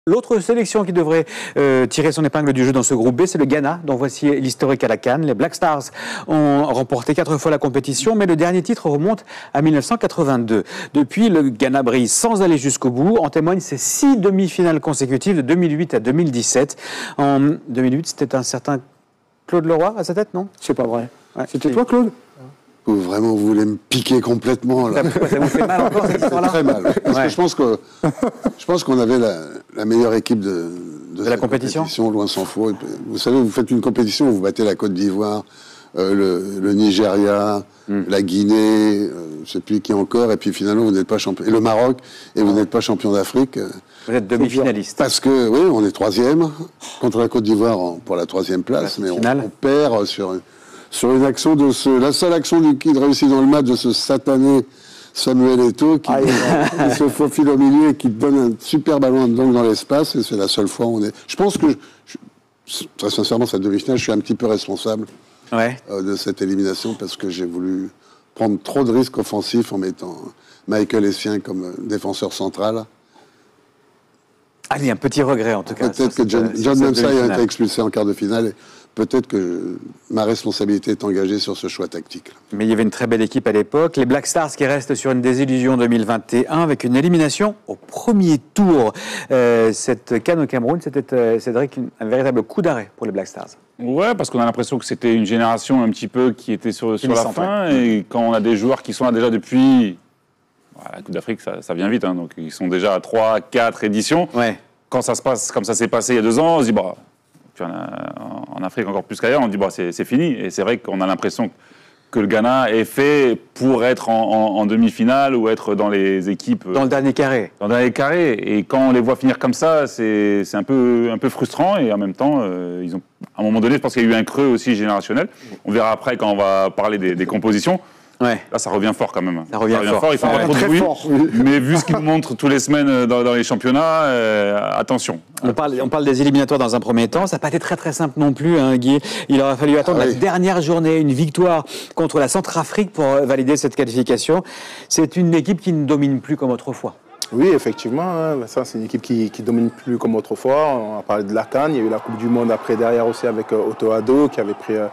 L'autre sélection qui devrait tirer son épingle du jeu dans ce groupe B, c'est le Ghana, dont voici l'historique à la CAN. Les Black Stars ont remporté 4 fois la compétition, mais le dernier titre remonte à 1982. Depuis, le Ghana brille sans aller jusqu'au bout. En témoignent ces 6 demi-finales consécutives de 2008 à 2017. En 2008, c'était un certain Claude Leroy à sa tête, non? C'est pas vrai. Ouais. C'était toi, Claude? Vraiment, vous voulez me piquer complètement, là. Ça vous fait mal encore, cette histoire-là? Très mal. Parce que je pense qu'on avait la meilleure équipe de la compétition, loin s'en faut. Vous savez, vous faites une compétition, vous battez la Côte d'Ivoire, le Nigeria, la Guinée, je ne sais plus qui encore, et puis finalement, vous n'êtes pas champion. Et le Maroc, et vous n'êtes pas champion d'Afrique. Vous êtes demi-finaliste. Parce que, oui, on est 3e contre la Côte d'Ivoire pour la 3e place, mais on perd sur une action la seule action qui réussit dans le match de ce satané Samuel Eto'o qui se faufile au milieu et qui donne un super ballon dans l'espace, et c'est la seule fois où on est. Je pense que, très sincèrement, cette demi-finale, je suis un petit peu responsable de cette élimination parce que j'ai voulu prendre trop de risques offensifs en mettant Michael Essien comme défenseur central. Ah, il y a un petit regret en tout cas. Peut-être que John Mensah a été expulsé en quart de finale. Et peut-être que ma responsabilité est engagée sur ce choix tactique. Mais il y avait une très belle équipe à l'époque. Les Black Stars qui restent sur une désillusion 2021 avec une élimination au premier tour. Cette CAN au Cameroun, c'était, Cédric, un véritable coup d'arrêt pour les Black Stars. Ouais, parce qu'on a l'impression que c'était une génération un petit peu qui était sur la fin. Et quand on a des joueurs qui sont là déjà depuis... La Coupe d'Afrique, ça vient vite, hein, donc ils sont déjà à 3, 4 éditions. Ouais. Quand ça se passe comme ça s'est passé il y a 2 ans, on se dit, bah, puis en Afrique encore plus qu'ailleurs, on dit, bah, c'est fini. Et c'est vrai qu'on a l'impression que le Ghana est fait pour être en demi-finale ou être dans les équipes... Dans le dernier carré. Dans le dernier carré. Et quand on les voit finir comme ça, c'est un peu frustrant. Et en même temps, ils ont, à un moment donné, je pense qu'il y a eu un creux aussi générationnel. On verra après quand on va parler des compositions. Ouais. Là, ça revient fort quand même. Ça revient fort. Il faut pas trop de bruit. Mais vu ce qu'ils nous montrent tous les semaines dans les championnats, attention. On parle des éliminatoires dans un premier temps. Ça n'a pas été très très simple non plus, hein, Guy. Il aura fallu attendre la dernière journée, une victoire contre la Centrafrique pour valider cette qualification. C'est une équipe qui ne domine plus comme autrefois. Oui, effectivement. Hein. Ça, c'est une équipe qui ne domine plus comme autrefois. On a parlé de la CAN. Il y a eu la Coupe du Monde après, derrière aussi, avec Otto Addo, qui avait pris...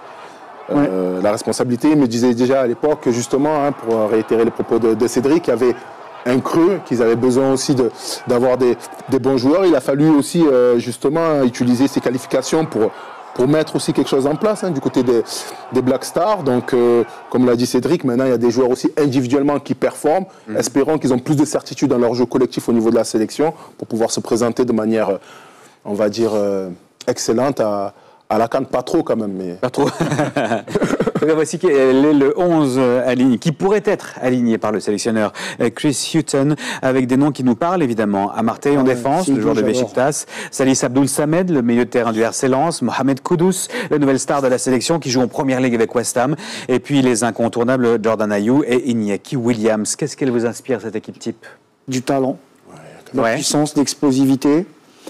la responsabilité. Il me disait déjà à l'époque que justement, hein, pour réitérer les propos de Cédric, il y avait un creux, qu'ils avaient besoin aussi d'avoir des bons joueurs. Il a fallu aussi justement utiliser ces qualifications pour mettre aussi quelque chose en place, hein, du côté des Black Stars. Donc, comme l'a dit Cédric, maintenant il y a des joueurs aussi individuellement qui performent. Espérons qu'ils ont plus de certitude dans leur jeu collectif au niveau de la sélection pour pouvoir se présenter de manière, on va dire, excellente à la CAN, pas trop quand même. Mais... Pas trop. Voici le 11 aligné, qui pourrait être aligné par le sélectionneur Chris Hughton, avec des noms qui nous parlent évidemment. Amartey en défense, le joueur de Beşiktaş, Salis Abdul Samed, le milieu de terrain du RC Lens, Mohamed Kudus, la nouvelle star de la sélection qui joue en première ligue avec West Ham, et puis les incontournables Jordan Ayew et Iñaki Williams. Qu'est-ce qu'elle vous inspire, cette équipe type? Du talent, de la puissance, d'explosivité.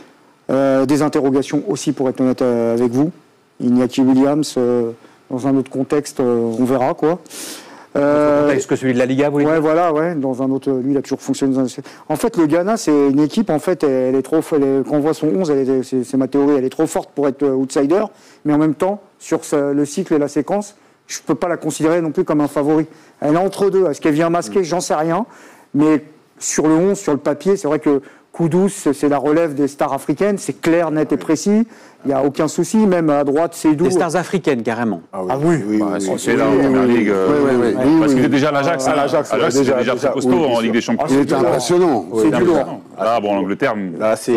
Des interrogations aussi, pour être honnête avec vous. Iñaki Williams, dans un autre contexte, on verra quoi. Contexte que celui de la Liga, vous voulez dire ? Voilà, dans un autre, lui il a toujours fonctionné. En fait, le Ghana, c'est une équipe, en fait, elle est trop, quand on voit son 11, c'est ma théorie, elle est trop forte pour être outsider, mais en même temps, sur le cycle et la séquence, je ne peux pas la considérer non plus comme un favori. Elle est entre deux. Est-ce qu'elle vient masquer ? J'en sais rien, mais sur le 11, sur le papier, c'est vrai que Kudus, c'est la relève des stars africaines, c'est clair, net et précis, il n'y a aucun souci, même à droite, c'est doux. Des stars africaines, carrément. Ah oui. C'est là en première ligue. Parce qu'il est déjà à l'Ajax. L'Ajax, c'est déjà très costaud en Ligue des Champions. Il était impressionnant. C'est du lourd. Là, bon, l'Angleterre, là, c'est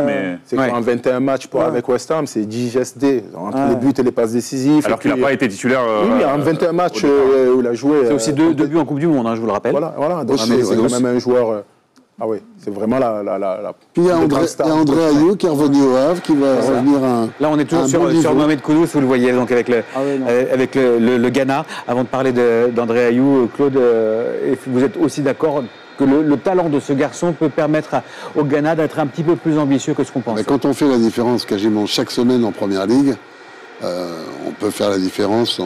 en 21 matchs avec West Ham, c'est 10 gestes entre les buts et les passes décisives. Alors qu'il n'a pas été titulaire. Oui, en 21 matchs où il a joué. C'est aussi 2 buts en Coupe du Monde, je vous le rappelle. Voilà, donc c'est quand même un joueur... Ah oui, c'est vraiment la Puis il y a André Ayew qui est revenu au Havre, qui va revenir Là, on est toujours sur Mohamed Kudus, vous le voyez, donc avec le Ghana. Avant de parler d'André Ayew, Claude, vous êtes aussi d'accord que le talent de ce garçon peut permettre au Ghana d'être un petit peu plus ambitieux que ce qu'on pense. Mais quand on fait la différence quasiment chaque semaine en Première Ligue, on peut faire la différence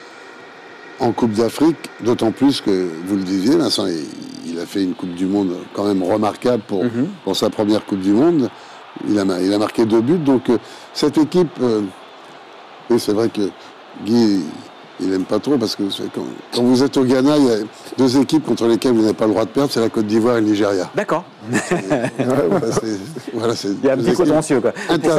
en Coupe d'Afrique, d'autant plus que, vous le disiez, Vincent, il a fait une Coupe du Monde quand même remarquable pour sa première Coupe du Monde. Il a marqué 2 buts. Donc, cette équipe... et c'est vrai que Guy, il n'aime pas trop, parce que quand vous êtes au Ghana, il y a 2 équipes contre lesquelles vous n'avez pas le droit de perdre, c'est la Côte d'Ivoire et le Nigeria. D'accord. Il y a un petit contentieux, quoi.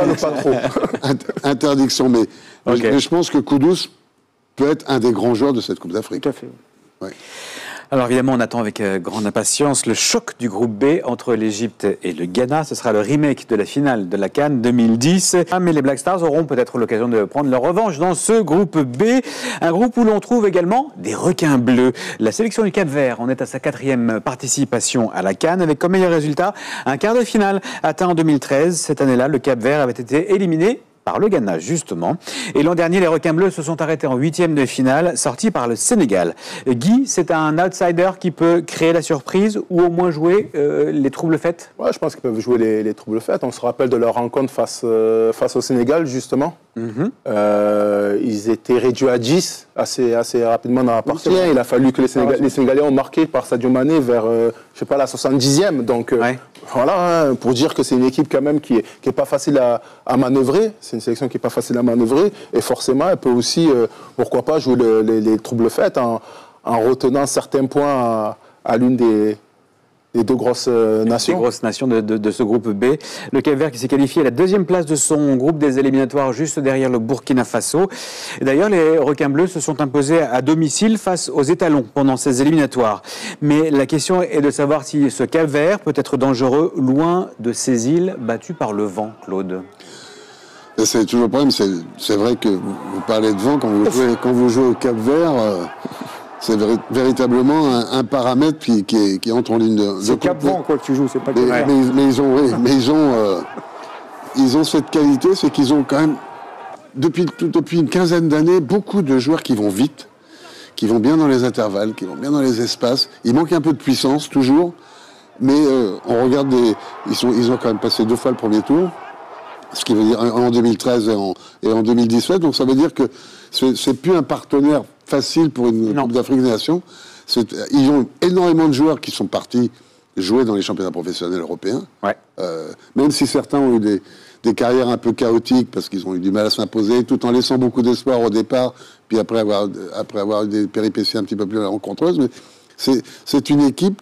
Interdiction, mais je pense que Kudus peut être un des grands joueurs de cette Coupe d'Afrique. Tout à fait. Ouais. Alors évidemment, on attend avec grande impatience le choc du groupe B entre l'Égypte et le Ghana. Ce sera le remake de la finale de la CAN 2010. Mais les Black Stars auront peut-être l'occasion de prendre leur revanche dans ce groupe B. Un groupe où l'on trouve également des requins bleus. La sélection du Cap-Vert en est à sa 4e participation à la CAN avec comme meilleur résultat un quart de finale atteint en 2013. Cette année-là, le Cap-Vert avait été éliminé par le Ghana, justement. Et l'an dernier, les requins bleus se sont arrêtés en 8e de finale, sortis par le Sénégal. Guy, c'est un outsider qui peut créer la surprise ou au moins jouer les troubles faits? Ouais, je pense qu'ils peuvent jouer les troubles faits. On se rappelle de leur rencontre face au Sénégal, justement. Ils étaient réduits à 10 assez rapidement dans la partie. Il a fallu que les Sénégalais ont marqué par Sadio Mané vers, je sais pas, la 70e. Donc, voilà, pour dire que c'est une équipe quand même qui est pas facile à manœuvrer. C'est une sélection qui est pas facile à manœuvrer. Et forcément, elle peut aussi, pourquoi pas, jouer les troubles faits en retenant certains points à l'une des 2 grosses nations. Les grosses nations de ce groupe B. Le Cap-Vert qui s'est qualifié à la 2e place de son groupe des éliminatoires, juste derrière le Burkina Faso. Et d'ailleurs, les requins bleus se sont imposés à domicile face aux étalons pendant ces éliminatoires. Mais la question est de savoir si ce Cap-Vert peut être dangereux loin de ces îles battues par le vent, Claude. C'est toujours le problème. C'est vrai que vous parlez de vent quand vous jouez au Cap-Vert. C'est véritablement un paramètre qui entre en ligne de compte. C'est Cap-Vent, quoi, que tu joues, c'est pas Cap-Vert. Mais ils ont cette qualité, c'est qu'ils ont quand même, depuis une quinzaine d'années, beaucoup de joueurs qui vont vite, qui vont bien dans les intervalles, qui vont bien dans les espaces. Il manque un peu de puissance, toujours. Mais on regarde ils ont quand même passé 2 fois le premier tour. Ce qui veut dire en 2013 et en 2017. Donc ça veut dire que c'est plus un partenaire facile pour une Coupe d'Afrique des Nations. Ils ont énormément de joueurs qui sont partis jouer dans les championnats professionnels européens. Ouais. Même si certains ont eu des carrières un peu chaotiques parce qu'ils ont eu du mal à s'imposer, tout en laissant beaucoup d'espoir au départ, puis après avoir eu des péripéties un petit peu plus rencontreuses. Mais c'est une équipe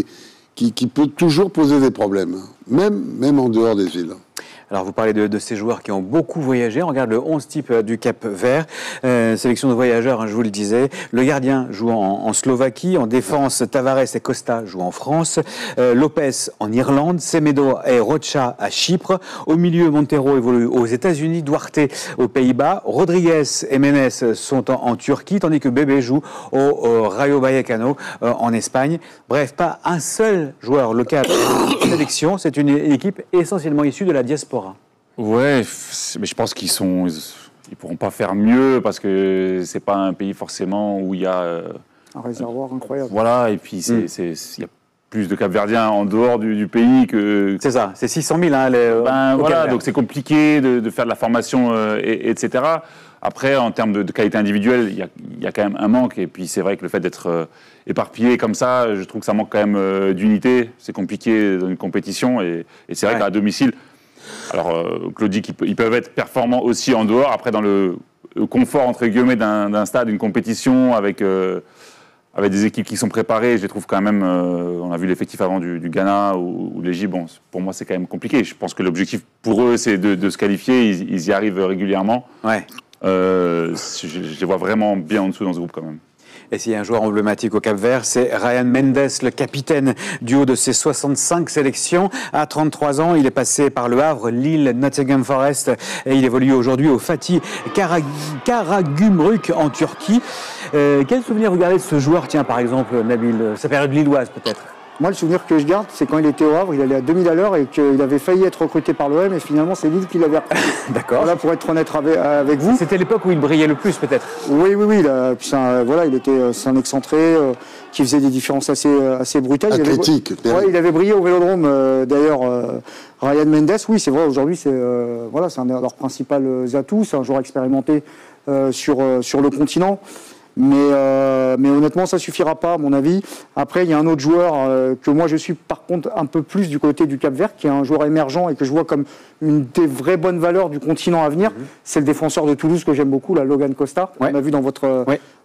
qui peut toujours poser des problèmes, même en dehors des îles. Alors vous parlez de ces joueurs qui ont beaucoup voyagé. On regarde le 11 type du Cap-Vert. Sélection de voyageurs, hein, je vous le disais. Le gardien joue en Slovaquie. En défense, Tavares et Costa jouent en France. Lopez en Irlande. Semedo et Rocha à Chypre. Au milieu, Montero évolue aux États-Unis. Duarte aux Pays-Bas. Rodriguez et Menes sont en Turquie, tandis que Bébé joue au Rayo Vallecano en Espagne. Bref, pas un seul joueur local de sélection. C'est une équipe essentiellement issue de la diaspora. Ouais, mais je pense qu'ils pourront pas faire mieux parce que c'est pas un pays forcément où il y a un réservoir incroyable. Voilà, et puis il y a plus de Cap-Verdiens en dehors du pays que. C'est ça, c'est 600 000. Hein, voilà, donc c'est compliqué de faire de la formation, etc. Après, en termes de qualité individuelle, il y a quand même un manque. Et puis c'est vrai que le fait d'être éparpillé comme ça, je trouve que ça manque quand même d'unité. C'est compliqué dans une compétition, et c'est vrai qu'à domicile. Alors, Claude dit qu'ils peuvent être performants aussi en dehors. Après, dans le confort, entre guillemets, d'un stade, d'une compétition, avec des équipes qui sont préparées, je les trouve quand même... on a vu l'effectif avant du Ghana ou de l'Égypte. Bon, pour moi, c'est quand même compliqué. Je pense que l'objectif pour eux, c'est de se qualifier. Ils y arrivent régulièrement. Ouais. Je les vois vraiment bien en dessous dans ce groupe, quand même. Et s'il y a un joueur emblématique au Cap-Vert, c'est Ryan Mendes, le capitaine du haut de ses 65 sélections. À 33 ans, il est passé par Le Havre, Lille, Nottingham Forest et il évolue aujourd'hui au Fatih Karagümrük en Turquie. Quel souvenir vous gardez de ce joueur, tiens, par exemple, Nabil, sa période lilloise peut-être? Moi, le souvenir que je garde, c'est quand il était au Havre, il allait à 2000 à l'heure et qu'il avait failli être recruté par l'OM et finalement, c'est Lille qui l'avait repris. D'accord. Voilà, pour être honnête avec vous. C'était l'époque où il brillait le plus, peut-être. Oui. C'est un excentré qui faisait des différences assez brutales. Athlétique. Il avait brillé au Vélodrome, d'ailleurs. Ryan Mendes, oui, c'est vrai, aujourd'hui, c'est un de leurs principaux atouts. C'est un joueur expérimenté sur le continent. Mais honnêtement, ça suffira pas, à mon avis. Après, il y a un autre joueur que moi, je suis par contre un peu plus du côté du Cap-Vert, qui est un joueur émergent et que je vois comme une des vraies bonnes valeurs du continent à venir. C'est le défenseur de Toulouse que j'aime beaucoup, là, Logan Costa. On a vu dans votre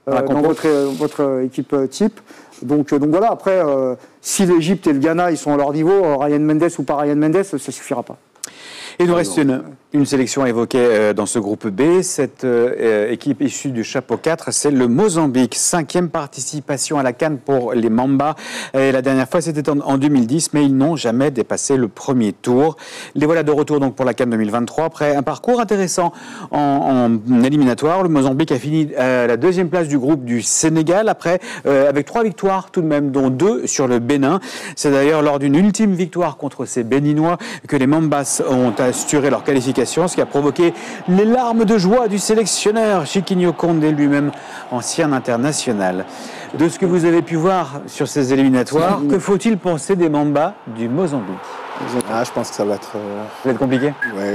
équipe type. Donc voilà, après, si l'Égypte et le Ghana, ils sont à leur niveau, Ryan Mendes ou pas Ryan Mendes, ça suffira pas. Il nous reste une sélection évoquée dans ce groupe B. Cette équipe issue du chapeau 4, c'est le Mozambique. 5e participation à la CAN pour les Mamba. Et la dernière fois, c'était en 2010, mais ils n'ont jamais dépassé le premier tour. Les voilà de retour donc pour la CAN 2023. Après un parcours intéressant en éliminatoire, le Mozambique a fini à la 2e place du groupe du Sénégal, avec 3 victoires tout de même, dont 2 sur le Bénin. C'est d'ailleurs lors d'une ultime victoire contre ces Béninois que les Mambas ont assuré leur qualification, ce qui a provoqué les larmes de joie du sélectionneur Chiquinho Condé, lui-même ancien international. De ce que vous avez pu voir sur ces éliminatoires, que faut-il penser des Mambas du Mozambique? Je pense que ça va être... Ça va être compliqué. Ouais,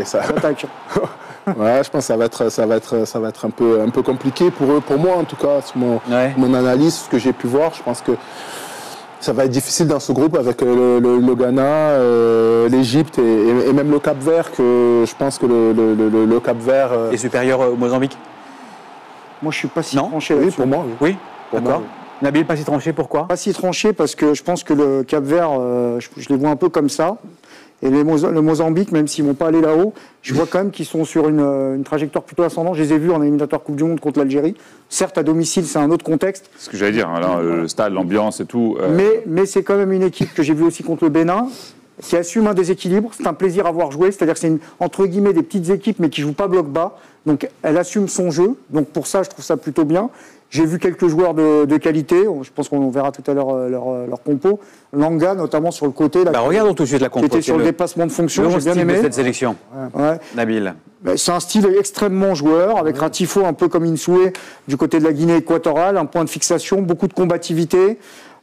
je pense que ça va être un peu compliqué pour eux, pour moi en tout cas, sur mon analyse, ce que j'ai pu voir. Je pense que ça va être difficile dans ce groupe avec le Ghana, l'Égypte et même le Cap-Vert, que je pense que le Cap-Vert est supérieur au Mozambique. Moi, je suis pas si tranché là-dessus. Oui, pour moi. Oui, d'accord. Nabil, pas si tranché, pourquoi? Pas si tranché parce que je pense que le Cap-Vert, je les vois un peu comme ça. Et le Mozambique, même s'ils ne vont pas aller là-haut, je vois quand même qu'ils sont sur une trajectoire plutôt ascendante. Je les ai vus en éliminatoire Coupe du Monde contre l'Algérie. Certes, à domicile, c'est un autre contexte. C'est ce que j'allais dire. Alors, le stade, l'ambiance et tout. Mais c'est quand même une équipe que j'ai vue aussi contre le Bénin, qui assume un déséquilibre. C'est un plaisir à voir jouer. C'est-à-dire que c'est entre guillemets des petites équipes, mais qui ne jouent pas bloc bas. Donc, elle assume son jeu. Donc, pour ça, je trouve ça plutôt bien. J'ai vu quelques joueurs de qualité. Je pense qu'on verra tout à l'heure leur compo. Langa, notamment sur le côté. Là, regardons tout de suite la compo. Qui était sur le dépassement de fonction. J'ai bien aimé cette sélection. Ouais. Nabil. C'est un style extrêmement joueur, avec Ratifo un peu comme Insoué du côté de la Guinée équatoriale. Un point de fixation, beaucoup de combativité.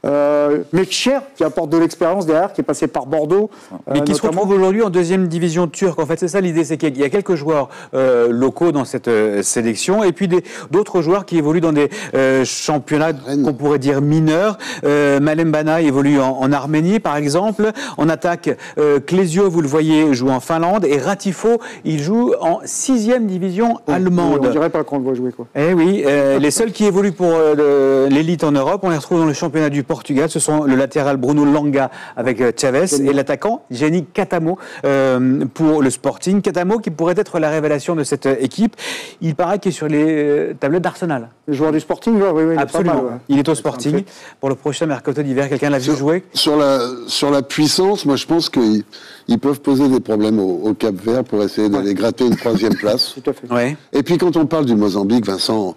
Mekcher, qui apporte de l'expérience derrière, qui est passé par Bordeaux. Mais qui se retrouve aujourd'hui en 2e division turque. En fait, c'est ça l'idée, c'est qu'il y a quelques joueurs locaux dans cette sélection, et puis d'autres joueurs qui évoluent dans des championnats qu'on pourrait dire mineurs. Malembana évolue en Arménie, par exemple. En attaque, Clésio, vous le voyez, joue en Finlande, et Ratifo, il joue en 6e division allemande. Oui, on dirait pas qu'on le voit jouer, quoi. Eh oui, les seuls qui évoluent pour l'élite en Europe, on les retrouve dans le championnat du Portugal. Ce sont le latéral Bruno Langa avec Chavez et l'attaquant Gianni Catamo pour le Sporting. Catamo qui pourrait être la révélation de cette équipe. Il paraît qu'il est sur les tablettes d'Arsenal. Le joueur du Sporting, oui, absolument. Pas mal, ouais. Il est au Sporting pour le prochain mercato d'hiver. Quelqu'un l'a vu jouer? Sur la puissance, moi je pense qu'ils peuvent poser des problèmes au Cap-Vert pour essayer d'aller gratter une 3e place. Tout à fait. Ouais. Et puis quand on parle du Mozambique, Vincent,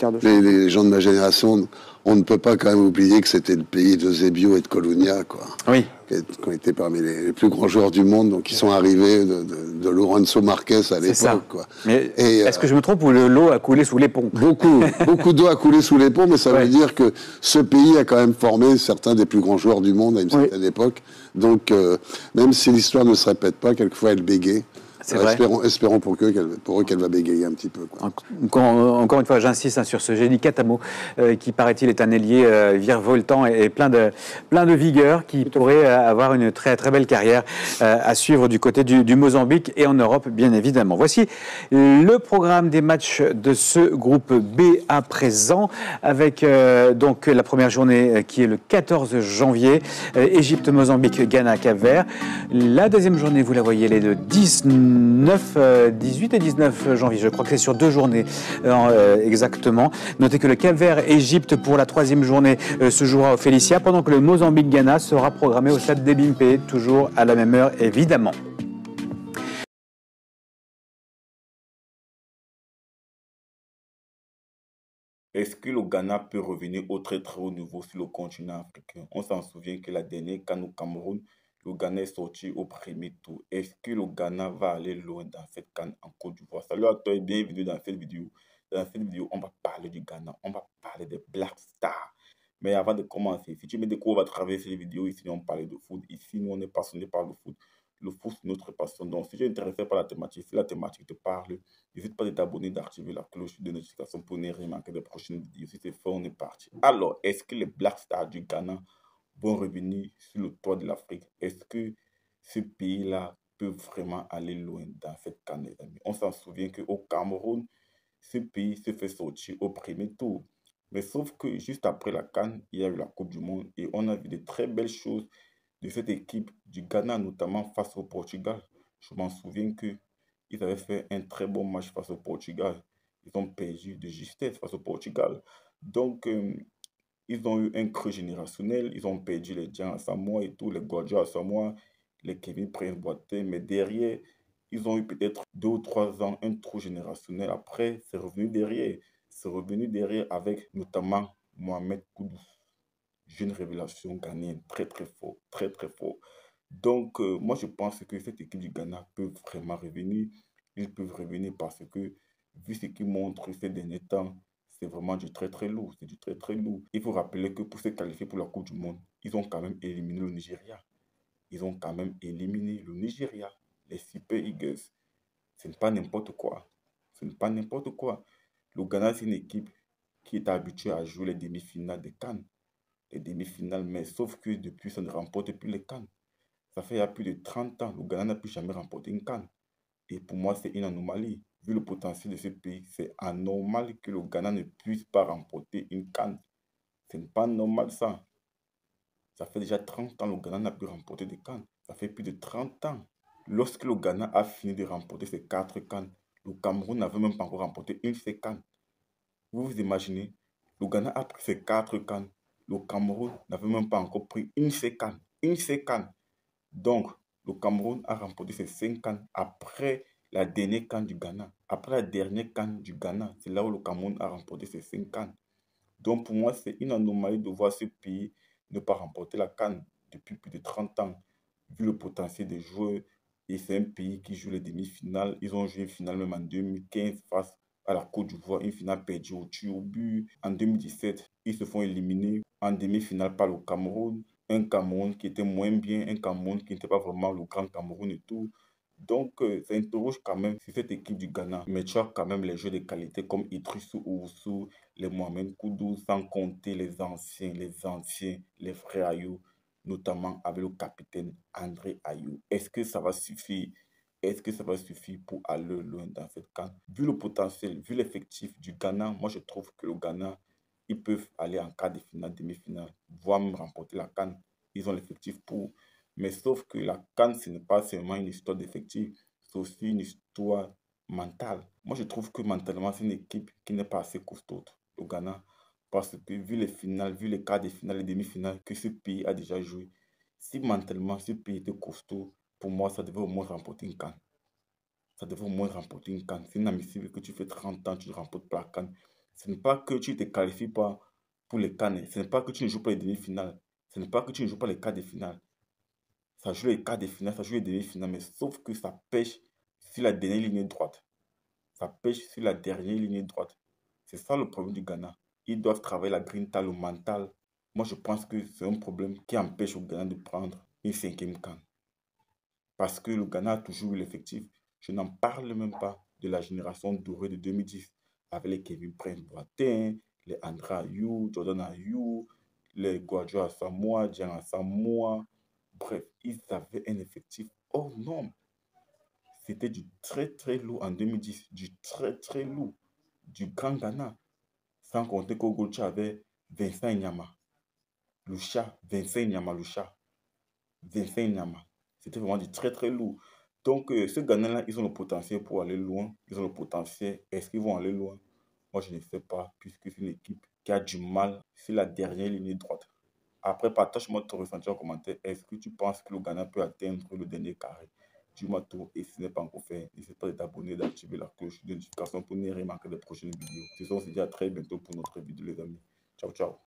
les gens de ma génération, on ne peut pas quand même oublier que c'était le pays de Zebio et de Colonia, quoi. Oui. Qui ont été parmi les plus grands joueurs du monde, donc qui sont arrivés de Lorenzo Marquez à l'époque, quoi. Mais est-ce que je me trompe ou l'eau a coulé sous les ponts? Beaucoup d'eau a coulé sous les ponts, mais ça veut dire que ce pays a quand même formé certains des plus grands joueurs du monde à une certaine époque. Donc, même si l'histoire ne se répète pas, quelquefois elle bégaye. Espérons pour eux qu'elle va bégayer un petit peu, quoi. Encore une fois, j'insiste sur ce Gianni Catamo, qui paraît-il est un ailier virevoltant et plein de vigueur, qui pourrait avoir une très très belle carrière à suivre du côté du Mozambique et en Europe, bien évidemment. Voici le programme des matchs de ce groupe B à présent, avec donc la première journée qui est le 14 janvier, Égypte, Mozambique, Ghana, Cap-Vert. La deuxième journée, vous la voyez, elle est de 18 et 19 janvier, je crois que c'est sur 2 journées exactement. Notez que le Cap-Vert-Égypte pour la 3e journée se jouera au Félicia, pendant que le Mozambique-Ghana sera programmé au stade d'Ebimpe, toujours à la même heure évidemment. Est-ce que le Ghana peut revenir au très très haut niveau sur le continent africain? On s'en souvient que la dernière CAN au Cameroun, le Ghana est sorti au premier tour. Est-ce que le Ghana va aller loin dans cette CAN en Côte d'Ivoire? Salut à toi et bienvenue dans cette vidéo. Dans cette vidéo, on va parler du Ghana, on va parler des Black Stars. Mais avant de commencer, si tu me découvres à travers cette vidéo, ici on parle de foot. Ici, nous on est passionné par le foot. le foot, c'est notre passion. Donc, si tu es intéressé par la thématique, si la thématique te parle, n'hésite pas à t'abonner, d'activer la cloche de notification pour ne rien manquer des prochaines vidéos. Si c'est fait, on est parti. Alors, est-ce que les Black Stars du Ghana vont revenir sur le toit de l'Afrique? Est-ce que ce pays-là peut vraiment aller loin dans cette CAN, les amis? On s'en souvient qu'au Cameroun, ce pays se fait sortir au premier tour. Mais sauf que juste après la CAN, il y a eu la Coupe du Monde et on a vu de très belles choses de cette équipe du Ghana, notamment face au Portugal. Je m'en souviens qu'ils avaient fait un très bon match face au Portugal. Ils ont perdu de justesse face au Portugal. Donc, ils ont eu un creux générationnel. Ils ont perdu les Jean Asamoah et tout, les Guardiola Asamoah, les Kevin Prince Boateng. Mais derrière, ils ont eu peut-être 2 ou 3 ans, un trou générationnel. Après, c'est revenu derrière. C'est revenu derrière avec notamment Mohamed Kudus. Jeune révélation ghanéenne, très très fort, très très fort. Donc, moi je pense que cette équipe du Ghana peut vraiment revenir. Ils peuvent revenir parce que, vu ce qu'ils montrent ces derniers temps, c'est vraiment du très très lourd. C'est du très très lourd. Il faut rappeler que pour se qualifier pour la Coupe du Monde, ils ont quand même éliminé le Nigeria. Ils ont quand même éliminé le Nigeria, les Super Eagles. Ce n'est pas n'importe quoi. Ce n'est pas n'importe quoi. Le Ghana, c'est une équipe qui est habituée à jouer les demi-finales des CAN. Les demi-finales, mais sauf que depuis, ça ne remporte plus les CAN. Ça fait il y a plus de 30 ans, le Ghana n'a plus jamais remporté une CAN. Et pour moi, c'est une anomalie. Vu le potentiel de ce pays, c'est anormal que le Ghana ne puisse pas remporter une CAN. Ce n'est pas normal ça. Ça fait déjà 30 ans que le Ghana n'a plus remporté de CAN. Ça fait plus de 30 ans. Lorsque le Ghana a fini de remporter ses 4 CAN, le Cameroun n'avait même pas encore remporté une de ces CAN. Vous vous imaginez, le Ghana a pris ses 4 CAN. Le Cameroun n'avait même pas encore pris une CAN. Une CAN. Donc, le Cameroun a remporté ses 5 CAN après la dernière CAN du Ghana. Après la dernière CAN du Ghana, c'est là où le Cameroun a remporté ses 5 CAN. Donc, pour moi, c'est une anomalie de voir ce pays ne pas remporter la CAN depuis plus de 30 ans, vu le potentiel des joueurs. Et c'est un pays qui joue les demi-finales. Ils ont joué une finale même en 2015 face à la Côte d'Ivoire, une finale perdue au tir au but. En 2017, ils se font éliminer en demi-finale par le Cameroun. Un Cameroun qui était moins bien, un Cameroun qui n'était pas vraiment le grand Cameroun et tout. Donc, ça interroge quand même sur cette équipe du Ghana. Mais tu as quand même les jeux de qualité comme Idrissou Oussou, les Mohamed Koudou, sans compter les anciens, les frères Ayou, notamment avec le capitaine André Ayou. Est-ce que ça va suffire? Est-ce que ça va suffire pour aller loin dans cette CAN? Vu le potentiel, vu l'effectif du Ghana, moi je trouve que le Ghana, ils peuvent aller en quart de finale, demi-finale, voire même remporter la CAN. Ils ont l'effectif pour. Mais sauf que la CAN, ce n'est pas seulement une histoire d'effectif, c'est aussi une histoire mentale. Moi, je trouve que mentalement, c'est une équipe qui n'est pas assez costaud au Ghana. Parce que vu les finales, vu les quarts de finale et demi-finales que ce pays a déjà joué, si mentalement ce pays était costaud, pour moi, ça devait au moins remporter une CAN. Ça devait au moins remporter une CAN. C'est inadmissible que tu fais 30 ans, tu ne remportes pas la CAN. Ce n'est pas que tu ne te qualifies pas pour les CAN. Ce n'est pas que tu ne joues pas les demi-finales. Ce n'est pas que tu ne joues pas les quarts de finale. Ça joue les quarts de finale, ça joue les demi-finales, mais sauf que ça pêche sur la dernière ligne droite. Ça pêche sur la dernière ligne droite. C'est ça le problème du Ghana. Ils doivent travailler la grinta, le mental. Moi, je pense que c'est un problème qui empêche au Ghana de prendre une 5e CAN. Parce que le Ghana a toujours eu l'effectif. Je n'en parle même pas de la génération dorée de 2010 avec les Kevin Prince Boateng, les André Ayou, Jordan Ayou, les Guardiola Asamoah, Jean Asamoah. Bref, ils avaient un effectif hors norme. C'était du très très lourd en 2010, du très très lourd, du grand Ghana. Sans compter qu'au Gold avait Vincent Inyama, le chat, Vincent Inyama, le chat, Vincent Inyama. C'était vraiment du très très lourd. Donc, ce Ghana-là, ils ont le potentiel pour aller loin. Ils ont le potentiel. Est-ce qu'ils vont aller loin? Moi, je ne sais pas, puisque c'est une équipe qui a du mal sur la dernière ligne droite. Après, partage-moi ton ressenti en commentaire. Est-ce que tu penses que le Ghana peut atteindre le dernier carré? Dis-moi tout. Et si ce n'est pas encore fait, n'hésite pas à t'abonner, d'activer la cloche de notification pour ne rien manquer des prochaines vidéos. Ce sont, on se dit à très bientôt pour notre vidéo, les amis. Ciao, ciao.